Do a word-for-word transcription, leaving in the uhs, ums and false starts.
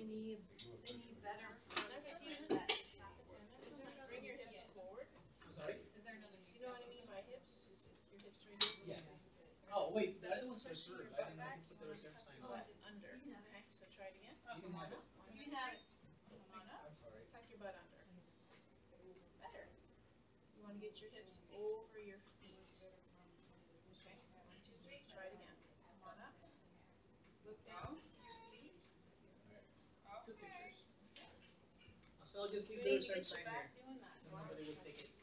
need they need better. Bring your hips forward. I'm sorry? Is there another You know what I mean by hips? Your hips right here? Yes. Oh, wait, the other one's Push your reserved. butt I didn't know back. if you put the reserve sign on. Butt under. Okay, so try it again. You didn't have it? One, You two, have it. Come on up. I'm sorry. Tuck your butt under. Better. You want to get your hips over your feet. Okay, one, two, three. Try it again. Come on up. Look down. See your feet. Two pictures. So I'll just leave the Maybe reserve get your sign back there, doing that. so nobody will take it.